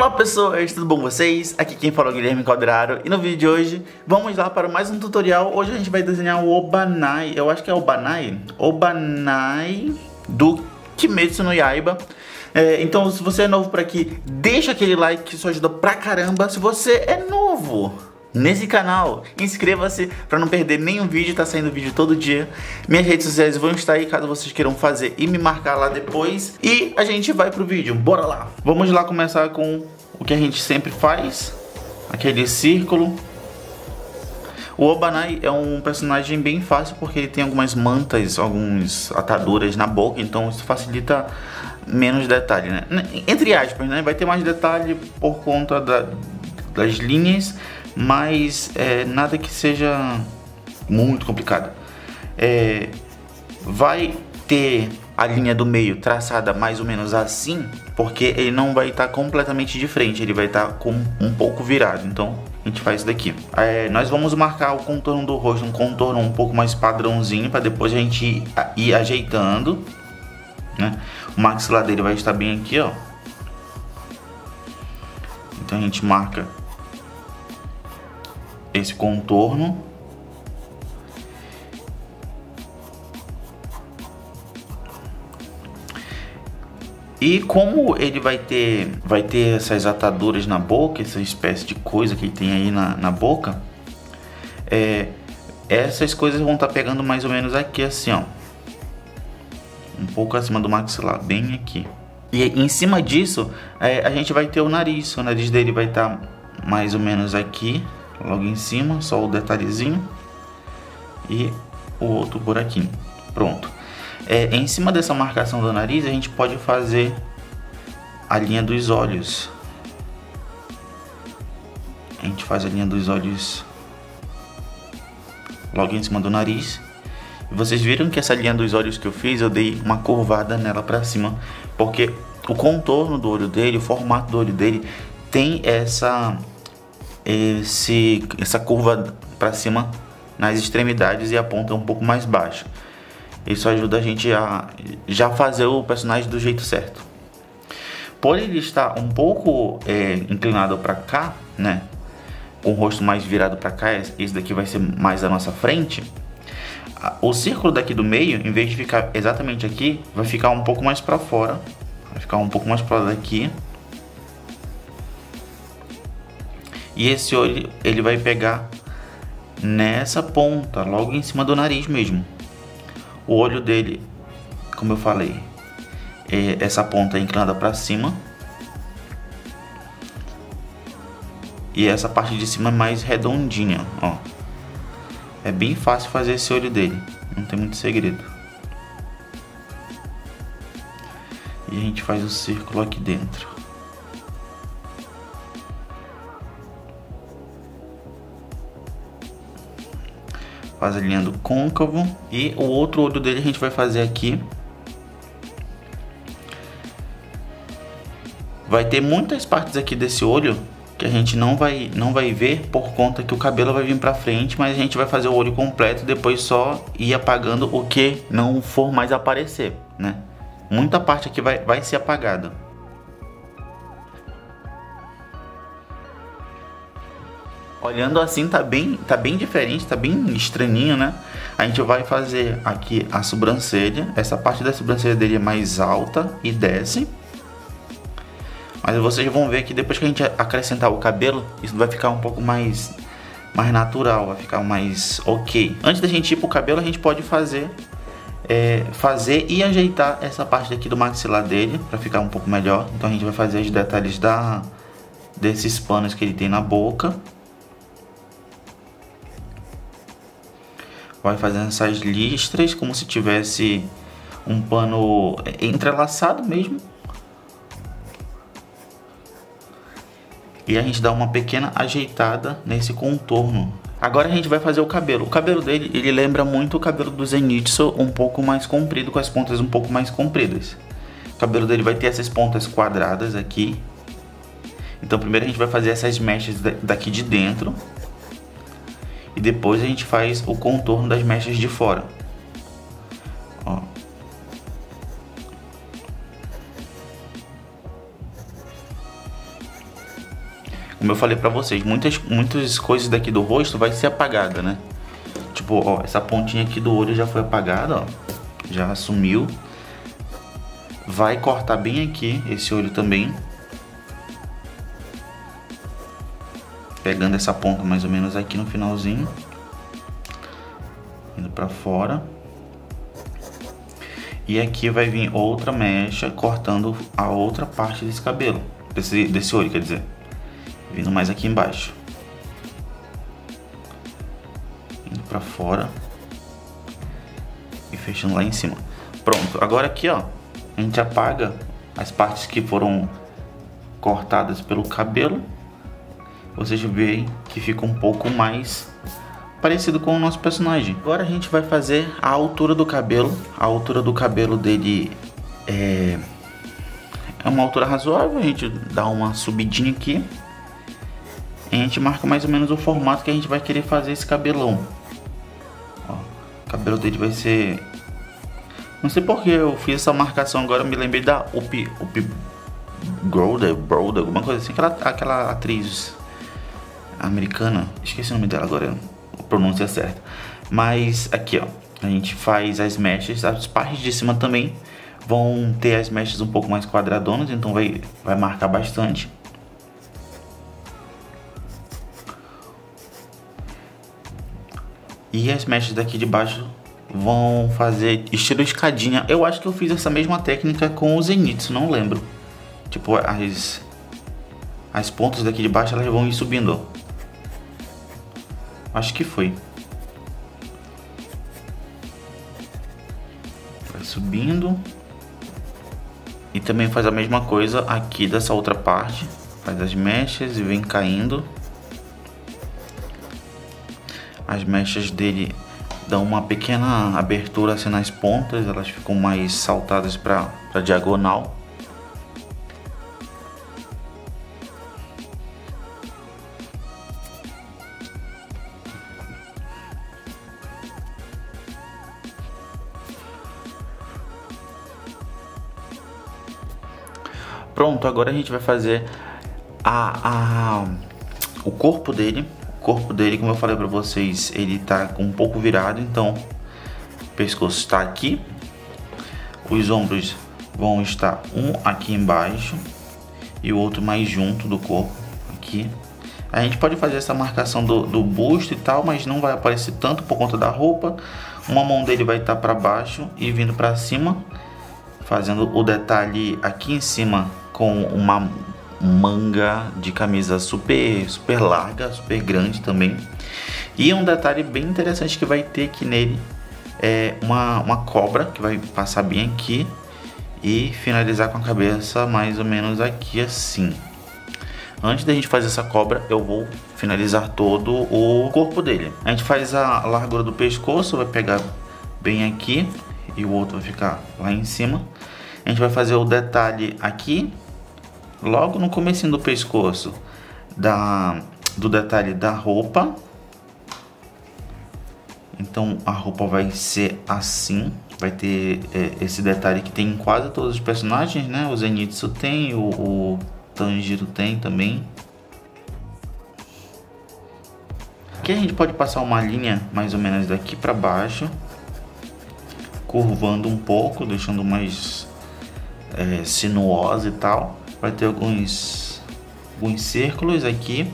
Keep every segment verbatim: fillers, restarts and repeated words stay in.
Olá pessoas, tudo bom com vocês? Aqui quem fala é o Guilherme Quadraro e no vídeo de hoje vamos lá para mais um tutorial. Hoje a gente vai desenhar o Obanai, eu acho que é Obanai, Obanai do Kimetsu no Yaiba. É, então se você é novo por aqui, deixa aquele like que isso ajuda pra caramba. Se você é novo nesse canal, inscreva-se para não perder nenhum vídeo, tá saindo vídeo todo dia. Minhas redes sociais vão estar aí caso vocês queiram fazer e me marcar lá depois. E a gente vai pro vídeo, bora lá! Vamos lá começar com o que a gente sempre faz, aquele círculo. O Obanai é um personagem bem fácil porque ele tem algumas mantas, algumas ataduras na boca, então isso facilita menos detalhe, né? Entre aspas, né? Vai ter mais detalhe por conta da, das linhas, mas é, nada que seja muito complicado. É, vai ter a linha do meio traçada mais ou menos assim, porque ele não vai estar completamente de frente, ele vai estar com um pouco virado. Então a gente faz isso daqui. É, nós vamos marcar o contorno do rosto, um contorno um pouco mais padrãozinho, para depois a gente ir, ir ajeitando, né? O maxilar dele vai estar bem aqui, ó. Então a gente marca esse contorno. E como ele vai ter, vai ter essas ataduras na boca, essa espécie de coisa que ele tem aí na, na boca, é, essas coisas vão estar pegando mais ou menos aqui assim, ó. Um pouco acima do maxilar, bem aqui. E em cima disso, é, a gente vai ter o nariz. O nariz dele vai estar mais ou menos aqui, logo em cima, só o detalhezinho. E o outro buraquinho. Pronto. É, em cima dessa marcação do nariz, a gente pode fazer a linha dos olhos. A gente faz a linha dos olhos logo em cima do nariz. E vocês viram que essa linha dos olhos que eu fiz, eu dei uma curvada nela pra cima, porque o contorno do olho dele, o formato do olho dele tem essa, esse, essa curva pra cima nas extremidades e a ponta um pouco mais baixa. Isso ajuda a gente a já fazer o personagem do jeito certo. Por ele estar um pouco é, inclinado para cá, né, com o rosto mais virado para cá, esse daqui vai ser mais a nossa frente. O círculo daqui do meio, em vez de ficar exatamente aqui, vai ficar um pouco mais para fora. Vai ficar um pouco mais para daqui. E esse olho ele vai pegar nessa ponta, logo em cima do nariz mesmo. O olho dele, como eu falei, é essa ponta é inclinada para cima. E essa parte de cima é mais redondinha, ó. É bem fácil fazer esse olho dele, não tem muito segredo. E a gente faz o círculo aqui dentro. Faz a linha do côncavo. E o outro olho dele a gente vai fazer aqui. Vai ter muitas partes aqui desse olho que a gente não vai, não vai ver por conta que o cabelo vai vir pra frente, mas a gente vai fazer o olho completo e depois só ir apagando o que não for mais aparecer, né? Muita parte aqui vai, vai ser apagada. Olhando assim tá bem, tá bem diferente, tá bem estranhinho, né? A gente vai fazer aqui a sobrancelha. Essa parte da sobrancelha dele é mais alta e desce. Mas vocês vão ver que depois que a gente acrescentar o cabelo, isso vai ficar um pouco mais, mais natural, vai ficar mais ok. Antes da gente ir pro cabelo, a gente pode fazer, é, fazer e ajeitar essa parte aqui do maxilar dele, para ficar um pouco melhor. Então a gente vai fazer os detalhes da, desses panos que ele tem na boca. Vai fazendo essas listras como se tivesse um pano entrelaçado mesmo. E a gente dá uma pequena ajeitada nesse contorno. Agora a gente vai fazer o cabelo. O cabelo dele, ele lembra muito o cabelo do Zenitsu, um pouco mais comprido, com as pontas um pouco mais compridas. O cabelo dele vai ter essas pontas quadradas aqui. Então primeiro a gente vai fazer essas mechas daqui de dentro. E depois a gente faz o contorno das mechas de fora. Ó. como eu falei pra vocês, muitas, muitas coisas daqui do rosto vai ser apagada, né? Tipo, ó, essa pontinha aqui do olho já foi apagada, ó. Já sumiu. Vai cortar bem aqui esse olho também. Pegando essa ponta mais ou menos aqui no finalzinho. Indo pra fora. E aqui vai vir outra mecha cortando a outra parte desse cabelo. Desse, desse olho, quer dizer. Vindo mais aqui embaixo. Indo pra fora. E fechando lá em cima. Pronto, agora aqui, ó. A gente apaga as partes que foram cortadas pelo cabelo. Vocês veem que fica um pouco mais parecido com o nosso personagem. Agora a gente vai fazer a altura do cabelo. A altura do cabelo dele é, é uma altura razoável. A gente dá uma subidinha aqui. E a gente marca mais ou menos o formato que a gente vai querer fazer esse cabelão. Ó, o cabelo dele vai ser... Não sei porque eu fiz essa marcação agora, eu me lembrei da Whoopi, Whoopi Goldberg, Goldberg, alguma coisa assim, aquela, aquela atriz americana, esqueci o nome dela agora, a pronúncia certa. Mas aqui, ó, a gente faz as mechas, as partes de cima também vão ter as mechas um pouco mais quadradonas, então vai, vai marcar bastante. E as mechas daqui de baixo vão fazer estilo escadinha. Eu acho que eu fiz essa mesma técnica com o Zenitsu, não lembro. Tipo, as, as pontas daqui de baixo elas vão ir subindo. Acho que foi. Vai subindo. E também faz a mesma coisa aqui dessa outra parte. Faz as mechas e vem caindo. As mechas dele dão uma pequena abertura assim nas pontas, elas ficam mais saltadas para a diagonal. Pronto, agora a gente vai fazer a, a, o corpo dele. O corpo dele, como eu falei pra vocês, ele tá um pouco virado, então o pescoço está aqui. Os ombros vão estar um aqui embaixo e o outro mais junto do corpo, aqui. A gente pode fazer essa marcação do, do busto e tal, mas não vai aparecer tanto por conta da roupa. Uma mão dele vai estar para baixo e vindo para cima, fazendo o detalhe aqui em cima com uma manga de camisa super, super larga, super grande também. E um detalhe bem interessante que vai ter aqui nele é uma, uma cobra que vai passar bem aqui e finalizar com a cabeça mais ou menos aqui assim. Antes da gente fazer essa cobra, eu vou finalizar todo o corpo dele. A gente faz a largura do pescoço, vai pegar bem aqui e o outro vai ficar lá em cima. A gente vai fazer o detalhe aqui, logo no comecinho do pescoço, da, do detalhe da roupa. Então a roupa vai ser assim, vai ter é, esse detalhe que tem em quase todos os personagens, né? O Zenitsu tem, o, o Tanjiro tem também. Aqui a gente pode passar uma linha mais ou menos daqui para baixo, curvando um pouco, deixando mais é, sinuosa e tal. Vai ter alguns, alguns círculos aqui.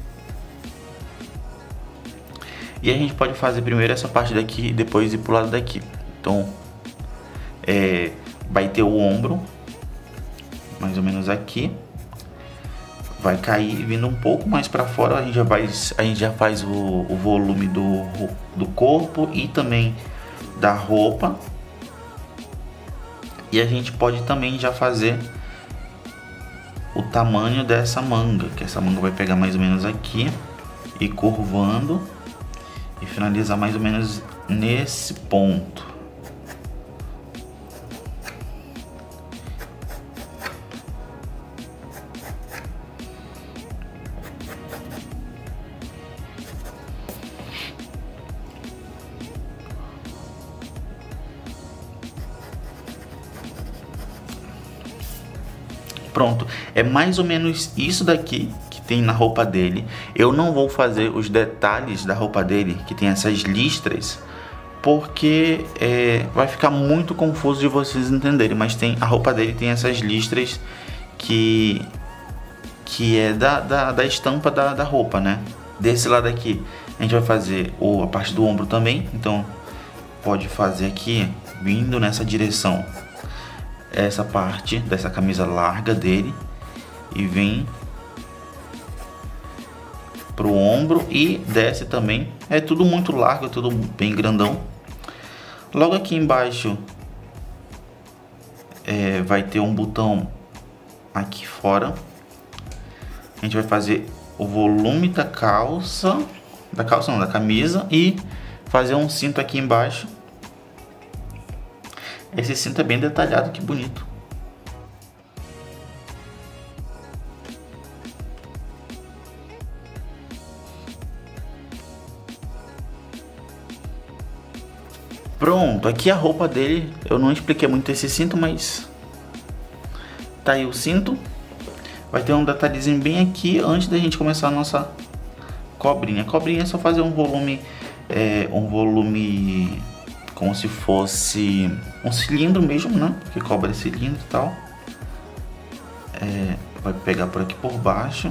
E a gente pode fazer primeiro essa parte daqui e depois ir pro lado daqui. Então, é, vai ter o ombro, mais ou menos aqui. Vai cair vindo um pouco mais para fora. A gente já faz, a gente já faz o, o volume do, do corpo e também da roupa. E a gente pode também já fazer o tamanho dessa manga, que essa manga vai pegar mais ou menos aqui e curvando e finalizar mais ou menos nesse ponto. Pronto, é mais ou menos isso daqui que tem na roupa dele. Eu não vou fazer os detalhes da roupa dele, que tem essas listras, porque é, vai ficar muito confuso de vocês entenderem. Mas tem, a roupa dele tem essas listras que, que é da, da, da estampa da, da roupa, né? Desse lado aqui a gente vai fazer o, a parte do ombro também. Então pode fazer aqui, vindo nessa direção, essa parte dessa camisa larga dele, e vem pro ombro e desce também. É tudo muito largo, tudo bem grandão. Logo aqui embaixo é, vai ter um botão aqui fora. A gente vai fazer o volume da calça, da calça não, da camisa, e fazer um cinto aqui embaixo. Esse cinto é bem detalhado, que bonito. Pronto, aqui a roupa dele. Eu não expliquei muito esse cinto, mas tá aí o cinto. Vai ter um detalhezinho bem aqui antes da gente começar a nossa cobrinha. A cobrinha é só fazer um volume, é, um volume como se fosse um cilindro mesmo, né? Que cobra esse cilindro e tal. É, vai pegar por aqui por baixo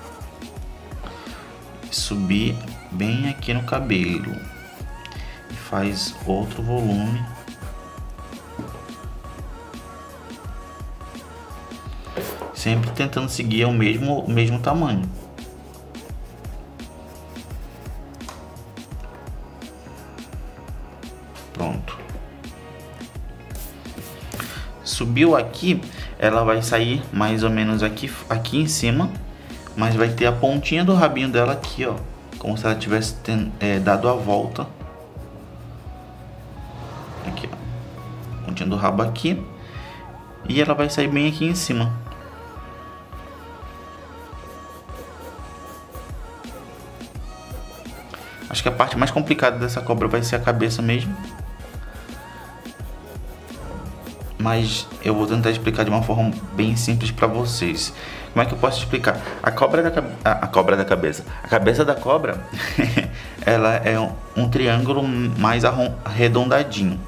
e subir bem aqui no cabelo. E faz outro volume. Sempre tentando seguir o mesmo, o mesmo tamanho. Pronto. Subiu aqui, ela vai sair mais ou menos aqui, aqui em cima, mas vai ter a pontinha do rabinho dela aqui, ó, como se ela tivesse ten, é, dado a volta. Aqui, ó, pontinha do rabo aqui, e ela vai sair bem aqui em cima. Acho que a parte mais complicada dessa cobra vai ser a cabeça mesmo. Mas eu vou tentar explicar de uma forma bem simples para vocês. Como é que eu posso explicar? A cobra da, a, a cobra da cabeça. A cabeça da cobra, ela é um, um triângulo mais arredondadinho.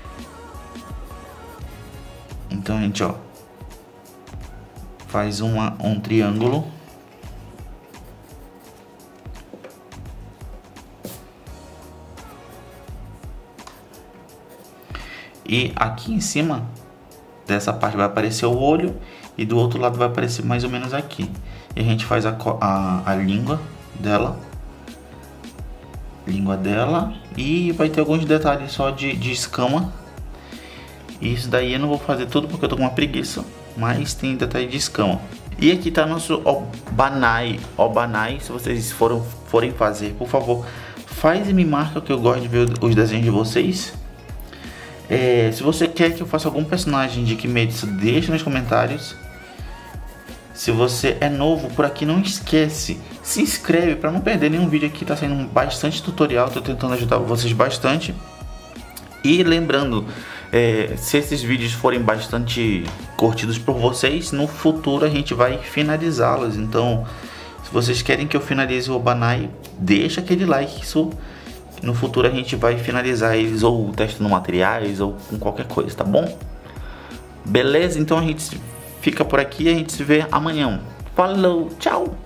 Então a gente, ó, faz uma, um triângulo. E aqui em cima dessa parte vai aparecer o olho, e do outro lado vai aparecer mais ou menos aqui. E a gente faz a, a, a língua dela. Língua dela. E vai ter alguns detalhes só de, de escama. E isso daí eu não vou fazer tudo porque eu tô com uma preguiça. Mas tem detalhe de escama. E aqui tá nosso Obanai. Obanai, se vocês foram, forem fazer, por favor, faz e me marca, que eu gosto de ver os desenhos de vocês. É, se você quer que eu faça algum personagem de Kimetsu, deixa nos comentários. Se você é novo por aqui, não esquece, se inscreve para não perder nenhum vídeo aqui. Tá saindo bastante tutorial, tô tentando ajudar vocês bastante. E lembrando, é, se esses vídeos forem bastante curtidos por vocês, no futuro a gente vai finalizá-los. Então, se vocês querem que eu finalize o Obanai, deixa aquele like, isso... No futuro a gente vai finalizar eles ou testando materiais ou com qualquer coisa, tá bom? Beleza? Então a gente fica por aqui e a gente se vê amanhã. Falou, tchau!